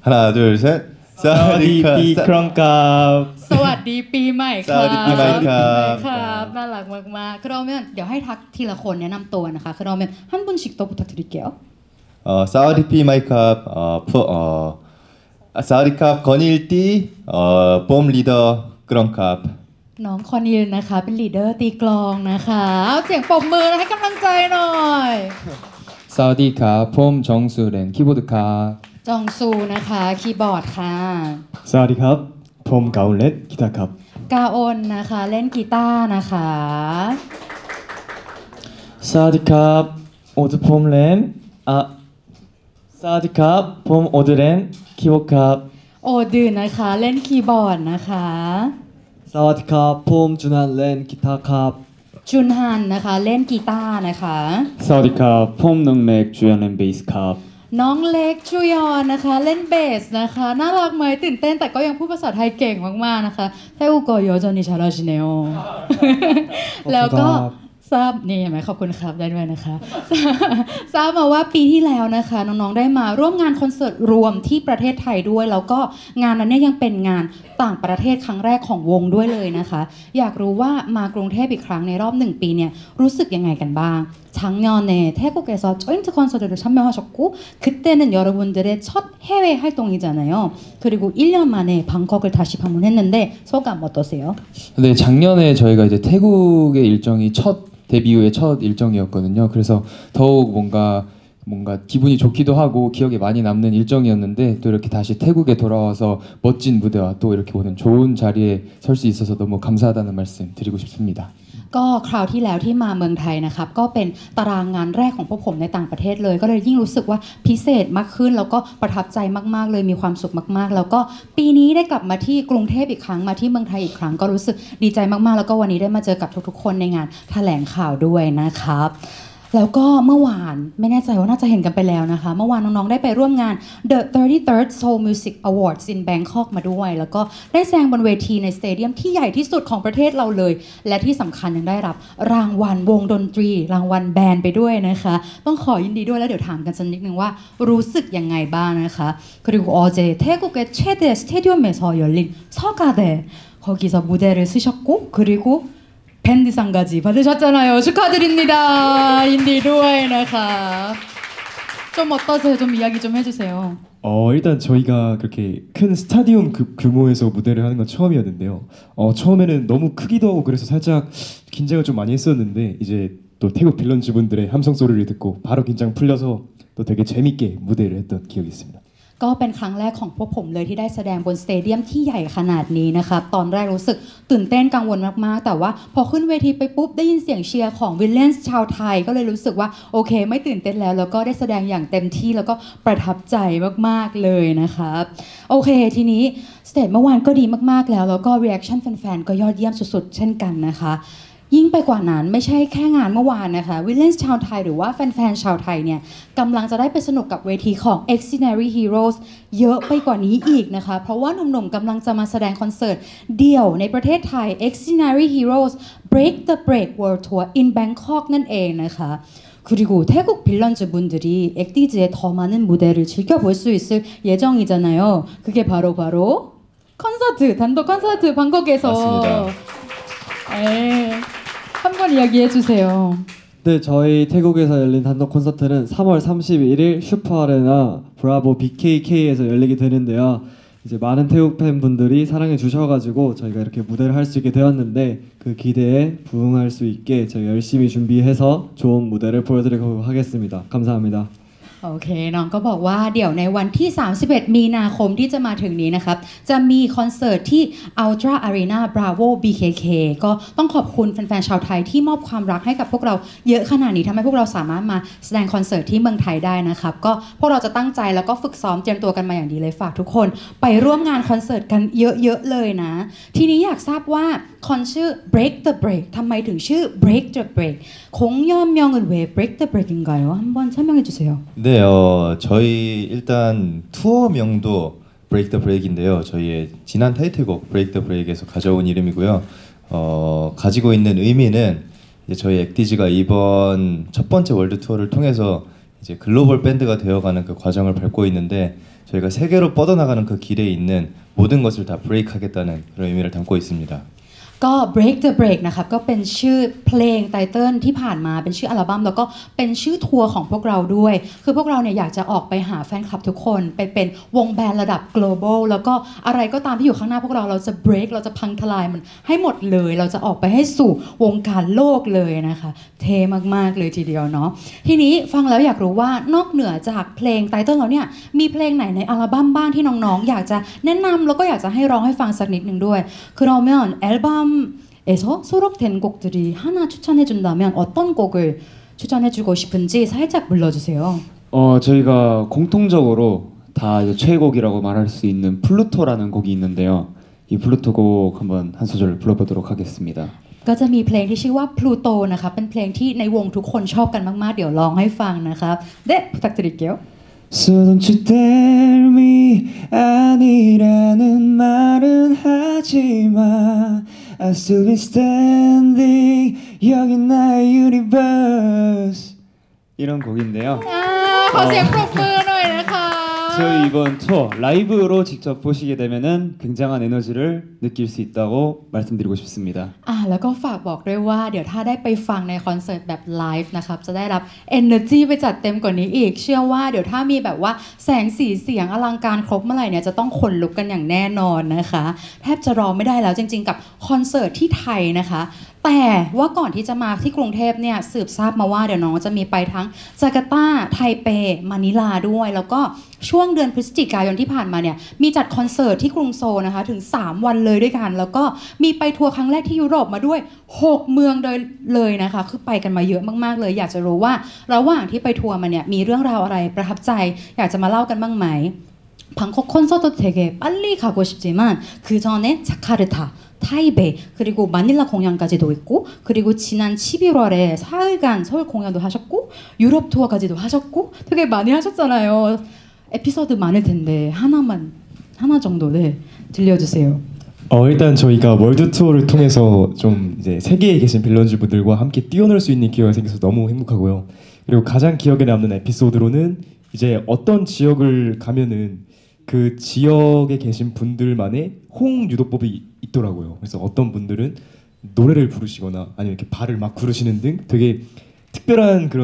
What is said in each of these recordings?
하나 둘 셋. 사와디피 크런캅. สวัสดีปีใหม่ครับสวัสดีปีใหม่ครับครับน่ารักมากๆ그러면เดี๋ยวให้ทักทีละคนแนะนำตัวนะคะ그러면 한 분씩 더 부탁드릴게요. 사와디피 마이캅 사와디캅 건일띠 봄 리더 그런캅. น้องคอนิลนะคะเป็นลีดเดอร์ตีกลองนะคะเอาเสียงปรบมือให้กำลังใจหน่อย 사와디캅 폼 정수렌 키보드캅. จองซูนะคะคีย์บอร์ดค่ะ 사와디캅 폼 가운렛 기타캅. กาโอนนะคะเล่นกีตาร์นะคะ 사와디캅 오드폼렌 사와디캅 폼 오드렌 키보드캅. โอดืนนะคะเล่นคีย์บอร์ดนะคะ 사와디캅 폼 준한렌 기타캅. จุนฮันนะคะเล่นกีตาร์นะคะ 사와디캅 폼 능렉 주연렌 베이스캅. น้องเล็กจูยอนนะคะเล่นเบสนะคะน่ารักไหมตื่นเต้นแต่ก็ยังพูดภาษาไทยเก่งมากๆนะคะไทยอุโกโยจอนิชาราชิเนโอ แล้วก็ทราบนี่เห็นไหมขอบคุณครับได้ด้วยนะคะ ทราบมาว่าปีที่แล้วนะคะน้องๆได้มาร่วมงานคอนเสิร์ตรวมที่ประเทศไทยด้วยแล้วก็งานนั้นเนี่ยยังเป็นงานต่างประเทศครั้งแรกของวงด้วยเลยนะคะอยากรู้ว่ามากรุงเทพอีกครั้งในรอบ1ปีเนี่ยรู้สึกยังไงกันบ้าง 작년에 태국에서 조인트 콘서트를 참여하셨고 그때는 여러분들의 첫 해외 활동이잖아요. 그리고 1년 만에 방콕을 다시 방문했는데 소감 어떠세요? 네, 작년에 저희가 이제 태국의 일정이 첫 데뷔 후에 첫 일정이었거든요. 그래서 더욱 뭔가 기분이 좋기도 하고 기억에 많이 남는 일정이었는데 또 이렇게 다시 태국에 돌아와서 멋진 무대와 또 이렇게 오는 좋은 자리에 설 수 있어서 너무 감사하다는 말씀 드리고 싶습니다. ก็คราวที่แล้วที่มาเมืองไทยนะครับก็เป็นตารางงานแรกของพวกผมในต่างประเทศเลยก็เลยยิ่งรู้สึกว่าพิเศษมากขึ้นแล้วก็ประทับใจมากๆเลยมีความสุขมากๆแล้วก็ปีนี้ได้กลับมาที่กรุงเทพอีกครั้งมาที่เมืองไทยอีกครั้งก็รู้สึกดีใจมากๆแล้วก็วันนี้ได้มาเจอกับทุกๆคนในงานแถลงข่าวด้วยนะครับแล้วก็เมื่อวานไม่แน่ใจว่าน่าจะเห็นกันไปแล้วนะคะเมื่อวานน้องๆได้ไปร่วมงาน The 33rd Seoul Music Awards in Bangkok มาด้วยแล้วก็ได้แสดงบนเวทีในสเตเดียมที่ใหญ่ที่สุดของประเทศเราเลยและที่สำคัญยังได้รับรางวัลวงดนตรีรางวัลแบนด์ไปด้วยนะคะต้องขอยินดีด้วยแล้วเดี๋ยวถามกันสักนิดนึงว่ารู้สึกยังไงบ้างนะคะ그리고 어제 태국의 최대 스테디움에서 열린 서가대 거기서 무대를 쓰셨고 그리고 밴드상까지 받으셨잖아요. 축하드립니다. 인디 ด้วยนะคะ 좀 어떠세요? 좀 이야기 좀 해주세요. 일단 저희가 그렇게 큰 스타디움 규모에서 무대를 하는 건 처음이었는데요. 처음에는 너무 크기도 하고 그래서 살짝 긴장을 좀 많이 했었는데 이제 또 태국 빌런즈 분들의 함성 소리를 듣고 바로 긴장 풀려서 또 되게 재밌게 무대를 했던 기억이 있습니다. ก็เป็นครั้งแรกของพวกผมเลยที่ได้แสดงบนสเตเดียมที่ใหญ่ขนาดนี้นะคะตอนแรกรู้สึกตื่นเต้นกังวลมากๆแต่ว่าพอขึ้นเวทีไปปุ๊บได้ยินเสียงเชียร์ของวิลเลนส์ชาวไทยก็เลยรู้สึกว่าโอเคไม่ตื่นเต้นแล้วก็ได้แสดงอย่างเต็มที่แล้วก็ประทับใจมากๆเลยนะคะโอเคทีนี้สเตจเมื่อวานก็ดีมากๆแล้วก็รีแอคชั่นแฟนๆก็ยอดเยี่ยมสุดๆเช่นกันนะคะยิ่งไปกว่านั้นไม่ใช่แค่งานเมื่อวานนะคะวิลเลนส์ชาวไทยหรือว่าแฟนๆชาวไทยเนี่ยกำลังจะได้ไปสนุกกับเวทีของ Extraordinary Heroes เยอะไปกว่านี้อีกนะคะเพราะว่าหนุ่มๆกำลังจะมาแสดงคอนเสิร์ตเดี่ยวในประเทศไทย Extraordinary Heroes Break the Break World Tour in Bangkok นั่นเองนะคะ 그리고 태국 빌런즈 분들이 엑디즈의 더 많은 무대를 즐겨볼 수 있을 예정이잖아요. 그게 바로 콘서트 단독 콘서트 방콕에서 네. 한번 이야기해 주세요. 네, 저희 태국에서 열린 단독 콘서트는 3월 31일 슈퍼아레나 브라보 BKK에서 열리게 되는데요. 이제 많은 태국 팬분들이 사랑해 주셔가지고 저희가 이렇게 무대를 할 수 있게 되었는데 그 기대에 부응할 수 있게 저희 열심히 준비해서 좋은 무대를 보여드리도록 하겠습니다. 감사합니다. โอเคน้องก็บอกว่าเดี๋ยวในวันที่ 31 มีนาคมที่จะมาถึงนี้นะครับจะมีคอนเสิร์ตที่ Ultra Arena Bravo BKK ก็ต้องขอบคุณแฟนๆชาวไทยที่มอบความรักให้กับพวกเราเยอะขนาดนี้ทำให้พวกเราสามารถมาแสดงคอนเสิร์ตที่เมืองไทยได้นะครับก็พวกเราจะตั้งใจแล้วก็ฝึกซ้อมเตรียมตัวกันมาอย่างดีเลยฝากทุกคนไปร่วมงานคอนเสิร์ตกันเยอะๆเลยนะทีนี้อยากทราบว่าคอนชื่อ Break the Break ทำไมถึงชื่อ Break the Break 공연명은 왜 Break the Break인가요? 한번 설명해 주세요. 네, 저희 일단 투어명도 Break the Break인데요. 저희의 지난 타이틀곡 Break the Break에서 가져온 이름이고요. 가지고 있는 의미는 이제 저희 엑디즈가 이번 첫 번째 월드 투어를 통해서 이제 글로벌 밴드가 되어가는 그 과정을 밟고 있는데 저희가 세계로 뻗어나가는 그 길에 있는 모든 것을 다 브레이크하겠다는 그런 의미를 담고 있습니다. ก็ Break the Break นะครับก็เป็นชื่อเพลงไตเติ้ลที่ผ่านมาเป็นชื่ออัลบั้มแล้วก็เป็นชื่อทัวร์ของพวกเราด้วยคือพวกเราเนี่ยอยากจะออกไปหาแฟนคลับทุกคนไปเป็นวงแบนด์ระดับ global แล้วก็อะไรก็ตามที่อยู่ข้างหน้าพวกเราเราจะ break เราจะพังทลายมันให้หมดเลยเราจะออกไปให้สู่วงการโลกเลยนะคะเท่มากๆเลยทีเดียวเนาะทีนี้ฟังแล้วอยากรู้ว่านอกเหนือจากเพลงไตเติ้ลแล้วเนี่ยมีเพลงไหนในอัลบั้มบ้างที่น้องๆอยากจะแนะนำแล้วก็อยากจะให้ร้องให้ฟังสักนิดนึงด้วย그러면 앨범에서 수록된 곡들이 하나 추천해준다면 어떤 곡을 추천해주고 싶은지 살짝 불러주세요. 저희가 공통적으로 다 이제 최애곡이라고 말할 수 있는 플루토라는 곡이 있는데요. 이 플루토 곡 한번 한 소절 불러보도록 하겠습니다. ก็จะมีเพลงที่ชื่อว่า Pluto นะคะเป็นเพลงที่ในวงทุกคนชอบกันมากๆเดี๋ยวร้องให้ฟังนะครับ네 부탁드릴게요. So don't you tell me 아니라는 말은 하지마 I'll still be standing 여기 나의 universe 이런 곡인데요. ขอเสียงปรบมือหน่อยนะคะ 저희 이번 투어 라이브로 직접 보시게 되면은 굉장한 에너지를 느낄 수 있다고 말씀드리고 싶습니다. แล้วก็ฝากบอกด้วยว่าเดี๋ยวถ้าได้ไปฟังในคอนเสิร์ตแบบไลฟ์นะครับจะได้รับ energy ไปจัดเต็มกว่านี้อีกเชื่อว่าเดี๋ยวถ้ามีแบบว่าแสงสีเสียงอลังการครบเมื่อไหร่เนี่ยจะต้องขนลุกกันอย่างแน่นอนนะคะแทบจะรอไม่ได้แล้วจริงๆกับคอนเสิร์ตที่ไทยนะคะแต่ว่าก่อนที่จะมาที่กรุงเทพเนี่ยสืบทราบมาว่าเดี๋ยวน้องจะมีไปทั้งจาการ์ตาไทเปมะนิลาด้วยแล้วก็ช่วงเดือนพฤศจิกายนที่ผ่านมาเนี่ยมีจัดคอนเสิร์ตที่กรุงโซลนะคะถึง3วันเลยด้วยกันแล้วก็มีไปทัวร์ครั้งแรกที่ยุโรปมาด้วย6เมืองเลยนะคะคือไปกันมาเยอะมากๆเลยอยากจะรู้ว่าระหว่างที่ไปทัวร์มาเนี่ยมีเรื่องราวอะไรประทับใจอยากจะมาเล่ากันบ้างไหม방콕 콘서트 되게 빨리 가고 싶지만 그 전에 자카르타 타이베이 그리고 마닐라 공연까지도 있고 그리고 지난 11월에 사흘간 서울 공연도 하셨고 유럽 투어까지도 하셨고 되게 많이 하셨잖아요. 에피소드 많을 텐데 하나 정도 네 들려주세요. 일단 저희가 월드 투어를 통해서 좀 이제 세계에 계신 빌런즈 분들과 함께 뛰어놀 수 있는 기회가 생겨서 너무 행복하고요. 그리고 가장 기억에 남는 에피소드로는 이제 어떤 지역을 가면은 그 지역에 계신 분들만의 호응 유도법이 있더라고요. 그래서 어떤 분들은 노래를 부르시거나 아니면 이렇게 발을 막 구르시는 등 되게 특별한 그런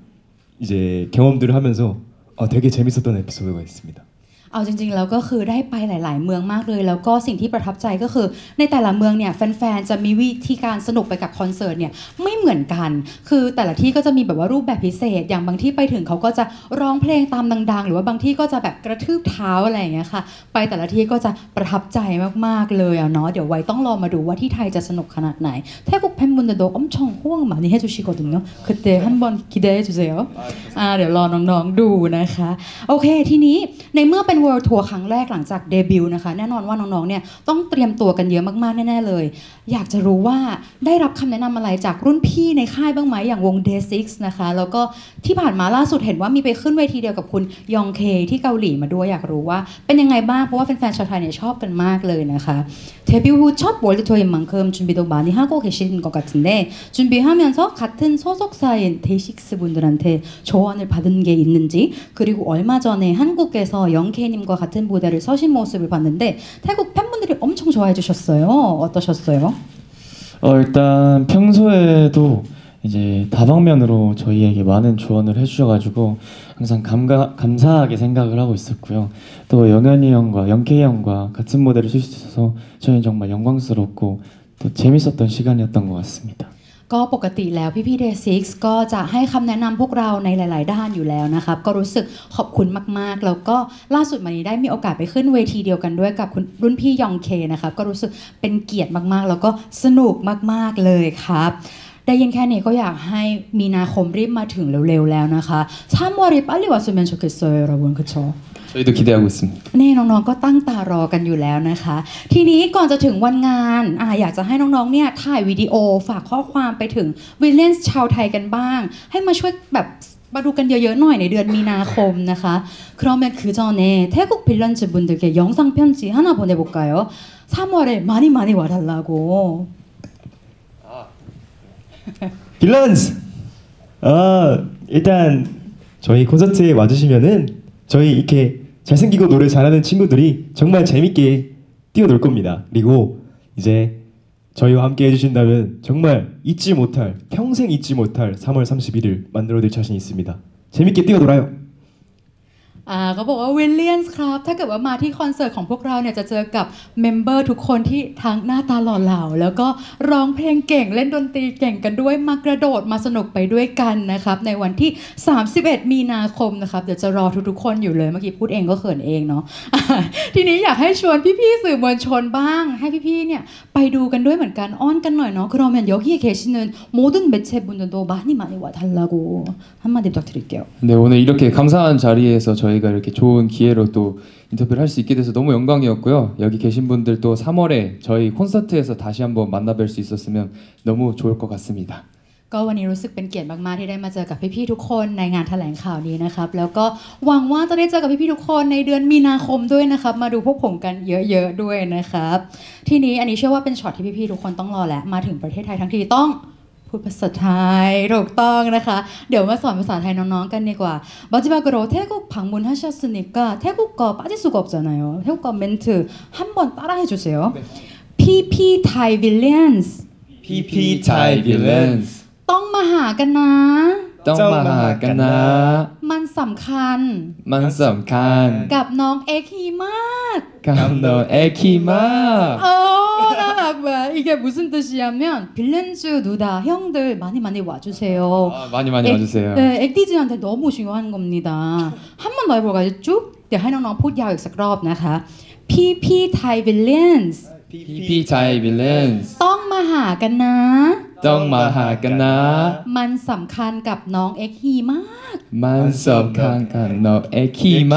이제 경험들을 하면서 되게 재밌었던 에피소드가 있습니다. เอาจริงๆแล้วก็คือได้ไปหลายๆเมืองมากเลยแล้วก็สิ่งที่ประทับใจก็คือในแต่ละเมืองเนี่ยแฟนๆจะมีวิธีการสนุกไปกับคอนเสิร์ตเนี่ยไม่เหมือนกันคือแต่ละที่ก็จะมีแบบว่ารูปแบบพิเศษอย่างบางที่ไปถึงเขาก็จะร้องเพลงตามดังๆหรือว่าบางที่ก็จะแบบกระทืบเท้าอะไรอย่างเงี้ยค่ะไปแต่ละที่ก็จะประทับใจมากๆเลยเนาะเดี๋ยวไว้ต้องรอมาดูว่าที่ไทยจะสนุกขนาดไหน태국 팬분들도 엄청 호응 많이 해주시거든요. 그때 한번 기대해주세요. เดี๋ยวรอน้องๆดูนะคะโอเคทีนี้ในเมื่อเป็นWorld Tour ครั้งแรกหลังจากเดบิวต์นะคะแน่นอนว่าน้องๆเนี่ยต้องเตรียมตัวกันเยอะมากๆแน่ๆเลยอยากจะรู้ว่าได้รับคำแนะนำอะไรจากรุ่นพี่ในค่ายบ้างไหมอย่างวง Day6 นะคะแล้วก็ที่ผ่านมาล่าสุดเห็นว่ามีไปขึ้นเวทีเดียวกับคุณยองเคที่เกาหลีมาด้วยอยากรู้ว่าเป็นยังไงบ้างเพราะว่าแฟนๆชาวไทยเนี่ยชอบกันมากเลยนะคะ데뷔 후 첫 월드 투어인 만큼 준비도 많이 하고 계시는 것 같은데 준비하면서 같은 소속사인 데이식스 분들한테 조언을 받은 게 있는지 그리고 얼마 전에 한국에서 영케이님과 같은 무대를 서신 모습을 봤는데 태국 팬분들이 엄청 좋아해 주셨어요. 어떠셨어요? 일단 평소에도 이제 다방면으로 저희에게 많은 조언을 해주셔가지고 항상 감사하게 생각을 하고 있었고요. 또 영현이 형과 영케이 형과 같은 무대를 칠 수 있어서 저희는 정말 영광스럽고 또 재밌었던 시간이었던 것 같습니다. ก็ปกติแล้วพี่ๆ Day6 ก็จะให้คำแนะนำพวกเราในหลายๆด้านอยู่แล้วนะครับก็รู้สึกขอบคุณมากๆแล้วก็ล่าสุดมานี้ได้มีโอกาสไปขึ้นเวทีเดียวกันด้วยกับคุณรุ่นพี่ยองเคนะครับก็รู้สึกเป็นเกียรติมากๆแล้วก็สนุกมากๆเลยครับได้ยินแค่นี้ก็อยากให้มีนาคมรีบมาถึงเร็วๆแล้วนะคะ3월이 빨리 왔으면 좋겠어요 여러분 그쵸? 저희도 기대하고 있습니다. นี่น้องๆก็ตั้งตารอกันอยู่แล้วนะคะทีนี้ก่อนจะถึงวันงานอยากจะให้น้องๆเนี่ยถ่ายวิดีโอฝากข้อความไปถึงวิลเลนส์ชาวไทยกันบ้างให้มาช่วยแบบมาดูกันเยอะๆหน่อยในเดือนมีนาคมนะคะ 그러면 그 전에 태국 빌런즈 분들께 영상 편지 하나 보내볼까요? 3월에 많이 와달라고 빌런즈! 일단 저희 콘서트에 와주시면은 저희 이렇게 잘생기고 노래 잘하는 친구들이 정말 재밌게 뛰어놀 겁니다. 그리고 이제 저희와 함께 해주신다면 정말 잊지 못할, 평생 잊지 못할 3월 31일 만들어드릴 자신 있습니다. 재밌게 뛰어놀아요. เขาบอกว่าวิลเลียนส์ครับถ้าเกิดว่ามาที่คอนเสิร์ตของพวกเราเนี่ยจะเจอกับเมมเบอร์ทุกคนที่ทั้งหน้าตาหล่อเหลาแล้วก็ร้องเพลงเก่งเล่นดนตรีเก่งกันด้วยมากระโดดมาสนุกไปด้วยกันนะครับในวันที่31มีนาคมนะครับเดี๋ยวจะรอทุกๆคนอยู่เลยเมื่อกี้พูดเองก็เขินเองเนาะ ทีนี้อยากให้ชวนพี่ๆสื่อมวลชนบ้างให้พี่ๆเนี่ยไปดูกันด้วยเหมือนกันอ้อนกันหน่อยเนาะ그러면 여기에 계시는 모든 매체분들도 많이 와달라고 한마디 부탁드릴게요. 네, 오늘 이렇게 감사한 자리에서 저희가 이렇게 좋은 기회로 또 인터뷰를 할 수 있게 돼서 너무 영광이었고요. 여기 계신 분들 또 3월에 저희 콘서트에서 다시 한번 만나뵐 수 있었으면 너무 좋을 것 같습니다. ก็วันนี้รู้สึกเป็นเกียรติมากๆที่ได้มาเจอกับพี่ๆทุกคนในงานแถลงข่าวนี้นะครับแล้วก็หวังว่าจะได้เจอกับพี่ๆทุกคนในเดือนมีนาคมด้วยนะครับมาดูพวกผมกันเยอะๆด้วยนะครับทีนี้อันนี้เชื่อว่าเป็นช็อตที่พี่ๆทุกคนต้องรอแหละมาถึงประเทศไทยทั้งทีต้องพูดภาษาไทยถูกต้องนะคะเดี๋ยวมาสอนภาษาไทยน้องๆกันดีกว่า마지막으로 태국 방문하셨으니까 태국어 빠질 수가 없잖아요. 태국어 멘트 한번 따라해 주세요. PP Thai Villains PP Thai Villains ต้องมาหากันนะต้องมาหากันนะมันสำคัญมันสำคัญกับน้องเอ็กฮีมากกับน้องเอคิมาน่ารักแบบ이게 무슨 뜻이냐면 빌렌즈 누나 형들 많이 와주세요. 많이 와주세요. 네, 엑디즈한테 너무 중요한 겁니다. 한 번 더 해볼까요? 쭉? เดี๋ยวให้น้องๆพูดยาวอีกสักรอบนะคะ PP Thai Villains PP Thai Villains ต้องมาหากันนะต้องมาหากันนะมันสำคัญกับน้องเอ็กฮีมากมันสำคัญกับน้องเอคิมา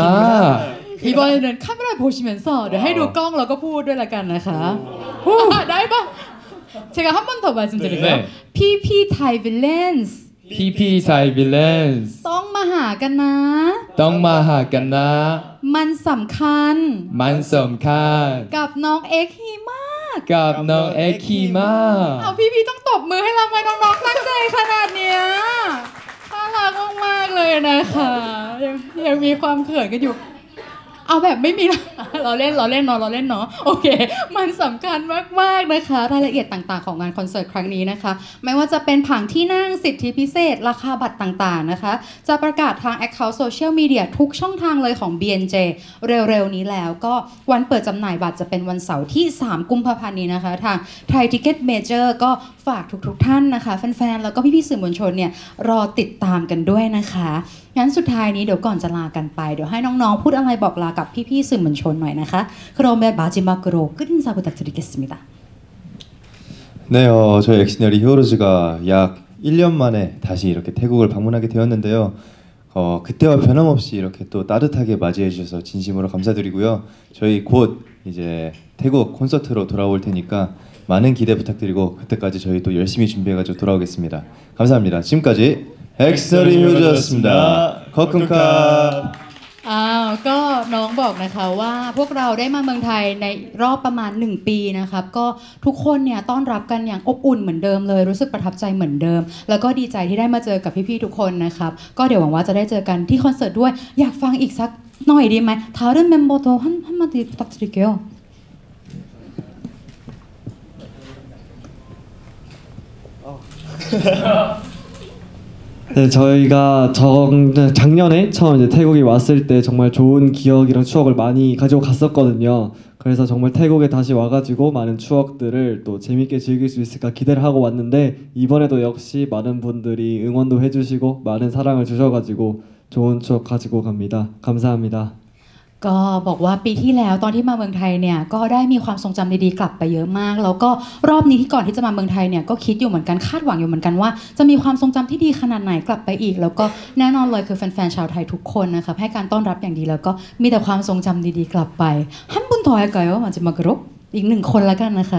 이번에는 카메라 보시면서 해도 깡แล้วก็พูดด้วยละกันนะคะได้ปะ 제가 한 번 더 말씀드릴게요. 네. PP Thai Villains PP Thai Villains ต้องมาหากันนะต้องมาหากันนะมันสำคัญมันสำคัญกับน้องเอ็กฮีมากกับน้องเอคิมาเอาพี่ๆต้องตบมือให้เราไหมน้องๆตั้งใจขนาดเนี้ยน่ารักมากๆเลยนะคะยังมีความเขินกันอยู่ เอาแบบไม่มี เราเล่นเนาะโอเคมันสำคัญมากๆนะคะรายละเอียดต่างๆของงานคอนเสิร์ตครั้งนี้นะคะไม่ว่าจะเป็นผังที่นั่งสิทธิพิเศษราคาบัตรต่างๆนะคะจะประกาศทาง Account Social Media ทุกช่องทางเลยของ BNJ เร็วๆนี้แล้วก็วันเปิดจำหน่ายบัตรจะเป็นวันเสาร์ที่3กุมภาพันธ์นี้นะคะทาง Thai Ticket Major ก็ฝากทุกๆท่านนะคะแฟนๆแล้วก็พี่ๆสื่อมวลชนเนี่ยรอติดตามกันด้วยนะคะงั้นสุดท้ายนี้เดี๋ยวก่อนจะลากันไปเดี๋ยวให้น้องๆพูดอะไรบอกลากับพี่ๆสื่อมวลชนหน่อยนะคะ그러면 마지막으로 끝 인사 부탁드리겠습니다. 네, 저희 엑시너리 히어로즈가 약 1년 만에 다시 이렇게 태국을 방문하게 되었는데요. 그때와 변함없이 이렇게 또 따뜻하게 맞이해 주셔서 진심으로 감사드리고요. 저희 곧 이제 태국 콘서트로 돌아올 테니까 많은 기대 부탁드리고 그때까지 저희 또 열심히 준비해가지고 돌아오겠습니다. 감사합니다. 지금까지 엑시너리 히어로즈였습니다. 거쿤캅 ก็น้องบอกนะคะว่าพวกเราได้มาเมืองไทยในรอบประมาณ1ปีนะครับก็ทุกคนเนี่ยต้อนรับกันอย่างอบอุ่นเหมือนเดิมเลยรู้สึกประทับใจเหมือนเดิมแล้วก็ดีใจที่ได้มาเจอกับพี่ๆทุกคนนะครับก็เดี๋ยวหวังว่าจะได้เจอกันที่คอนเสิร์ตด้วยอยากฟังอีกสักหน่อยดีไหม다른 멤버도 한마디 부탁드릴게요. 네, 저희가 작년에 처음 이제 태국에 왔을 때 정말 좋은 기억이랑 추억을 많이 가지고 갔었거든요. 그래서 정말 태국에 다시 와가지고 많은 추억들을 또 재밌게 즐길 수 있을까 기대를 하고 왔는데 이번에도 역시 많은 분들이 응원도 해주시고 많은 사랑을 주셔가지고 좋은 추억 가지고 갑니다. 감사합니다. ก็บอกว่าปีที่แล้วตอนที่มาเมืองไทยเนี่ยก็ได้มีความทรงจำดีๆกลับไปเยอะมากแล้วก็รอบนี้ที่ก่อนที่จะมาเมืองไทยเนี่ยก็คิดอยู่เหมือนกันคาดหวังอยู่เหมือนกันว่าจะมีความทรงจำที่ดีขนาดไหนกลับไปอีกแล้วก็แน่นอนเลยคือแฟนๆชาวไทยทุกคนนะครับให้การต้อนรับอย่างดีแล้วก็มีแต่ความทรงจำดีๆกลับไป한 분 더 할까요? 마지막으로อีก1คนละกันนะคะ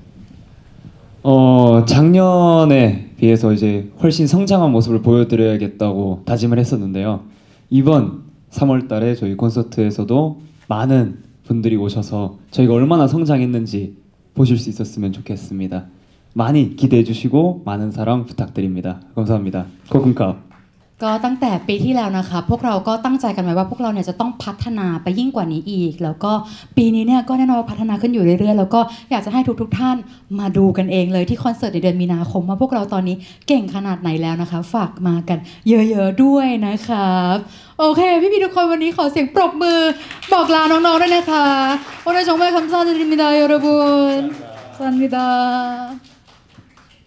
작년에 비해서 이제 훨씬 성장한 모습을 보여드려야겠다고 다짐을 했었는데요. 이번 3월달에 저희 콘서트에서도 많은 분들이 오셔서 저희가 얼마나 성장했는지 보실 수 있었으면 좋겠습니다. 많이 기대해 주시고 많은 사랑 부탁드립니다. 감사합니다. 거쿤캅. ก็ตั้งแต่ปีที่แล้วนะคะพวกเราก็ตั้งใจกันไว้ว่าพวกเราเนี่ยจะต้องพัฒนาไปยิ่งกว่านี้อีก แล้วก็ปีนี้เนี่ยก็แน่นอนว่าพัฒนาขึ้นอยู่เรื่อยๆแล้วก็อยากจะให้ทุกๆท่านมาดูกันเองเลยที่คอนเสิร์ตในเดือนมีนาคมว่าพวกเราตอนนี้เก่งขนาดไหนแล้วนะคะฝากมากันเยอะๆด้วยนะครับโอเคพี่ๆทุกคนวันนี้ขอเสียงปรบมือบอกลาน้องๆด้วยนะคะโอ้ย정말감사드립니다여러분감사합니다